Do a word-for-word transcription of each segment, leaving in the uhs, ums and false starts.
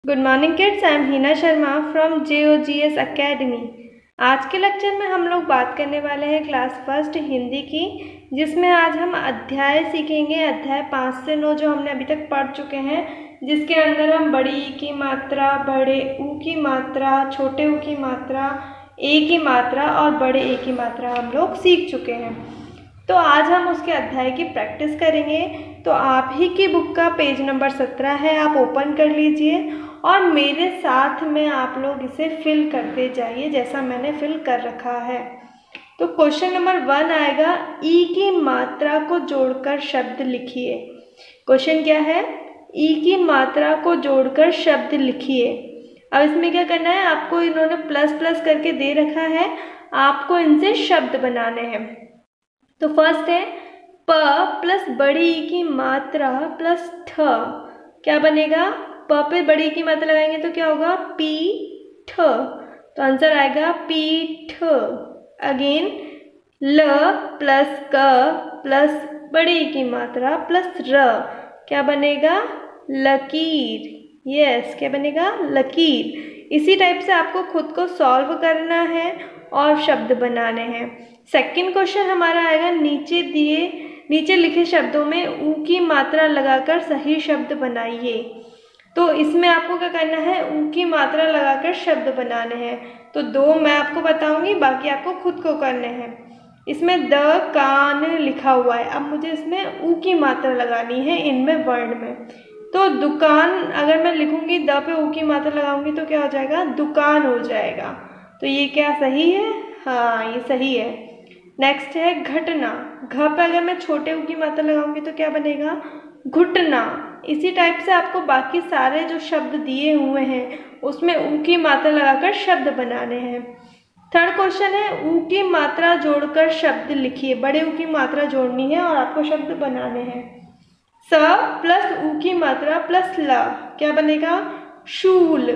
Good morning kids, I am Hina Sharma from J O G S academy. आज के lecture में हम लोग बात करने वाले हैं क्लास फर्स्ट हिंदी की, जिसमें आज हम अध्याय सीखेंगे। अध्याय पाँच से नौ जो हमने अभी तक पढ़ चुके हैं, जिसके अंदर हम बड़ी ई की मात्रा, बड़े ऊ की मात्रा, छोटे ऊ की मात्रा, ए की मात्रा और बड़े ए की मात्रा हम लोग सीख चुके हैं। तो आज हम उसके अध्याय की प्रैक्टिस करेंगे। तो आप ही की बुक का पेज नंबर सत्रह है, आप ओपन कर लीजिए और मेरे साथ में आप लोग इसे फिल करते जाइए जैसा मैंने फिल कर रखा है। तो क्वेश्चन नंबर वन आएगा, ई की मात्रा को जोड़कर शब्द लिखिए। क्वेश्चन क्या है? ई की मात्रा को जोड़कर शब्द लिखिए। अब इसमें क्या करना है, आपको इन्होंने प्लस प्लस करके दे रखा है, आपको इनसे शब्द बनाने हैं। तो फर्स्ट है प प्लस बड़ी ई की मात्रा प्लस ठ, क्या बनेगा? प पे बड़ी की मात्रा लगाएंगे तो क्या होगा? पी ठ। तो आंसर आएगा पी ठ। अगेन ल प्लस क प्लस बड़ी की मात्रा प्लस र, क्या बनेगा? लकीर। यस, क्या बनेगा? लकीर। इसी टाइप से आपको खुद को सॉल्व करना है और शब्द बनाने हैं। सेकंड क्वेश्चन हमारा आएगा, नीचे दिए नीचे लिखे शब्दों में ऊ की मात्रा लगाकर सही शब्द बनाइए। तो इसमें आपको क्या करना है? ऊ की मात्रा लगाकर शब्द बनाने हैं। तो दो मैं आपको बताऊंगी, बाकी आपको खुद को करने हैं। इसमें द कान लिखा हुआ है, अब मुझे इसमें ऊ की मात्रा लगानी है इनमें वर्ड में। तो दुकान अगर मैं लिखूंगी, द पे ऊ की मात्रा लगाऊंगी तो क्या हो जाएगा? दुकान हो जाएगा। तो ये क्या सही है? हाँ, ये सही है। नेक्स्ट है घटना। घ पे अगर मैं छोटे ऊ की मात्रा लगाऊंगी तो क्या बनेगा? घुटना। इसी टाइप से आपको बाकी सारे जो शब्द दिए हुए हैं उसमें ऊ की मात्रा लगाकर शब्द बनाने हैं। थर्ड क्वेश्चन है, ऊ की मात्रा जोड़कर शब्द लिखिए। बड़े ऊ की मात्रा जोड़नी है और आपको शब्द बनाने हैं। स प्लस ऊ की मात्रा प्लस ला, क्या बनेगा? शूल।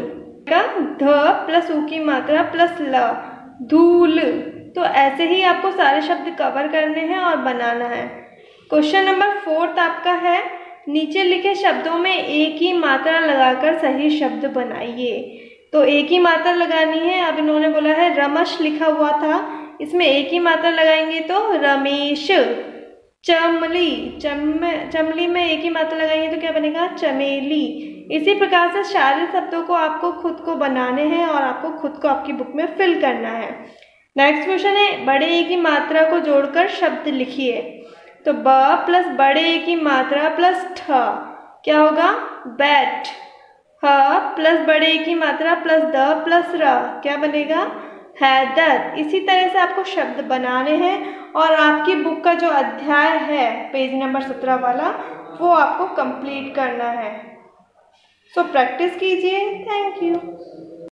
ध प्लस ऊ की मात्रा प्लस ल, धूल। तो ऐसे ही आपको सारे शब्द कवर करने हैं और बनाना है। क्वेश्चन नंबर फोर्थ आपका है, नीचे लिखे शब्दों में ए की मात्रा लगाकर सही शब्द बनाइए। तो ए की मात्रा लगानी है। अब इन्होंने बोला है रमश लिखा हुआ था, इसमें ए की मात्रा लगाएंगे तो रमेश। चमली, चम चमली में ए की मात्रा लगाएंगे तो क्या बनेगा? चमेली। इसी प्रकार से सारे शब्दों को आपको खुद को बनाने हैं और आपको खुद को आपकी बुक में फिल करना है। नेक्स्ट क्वेश्चन है, बड़े ए की मात्रा को जोड़कर शब्द लिखिए। तो ब प्लस बड़े ए की मात्रा प्लस ठ, क्या होगा? बैट। ह प्लस बड़े ए की मात्रा प्लस द प्लस र, क्या बनेगा? हैदर। इसी तरह से आपको शब्द बनाने हैं और आपकी बुक का जो अध्याय है पेज नंबर सत्रह वाला, वो आपको कंप्लीट करना है। सो प्रैक्टिस कीजिए। Thank you.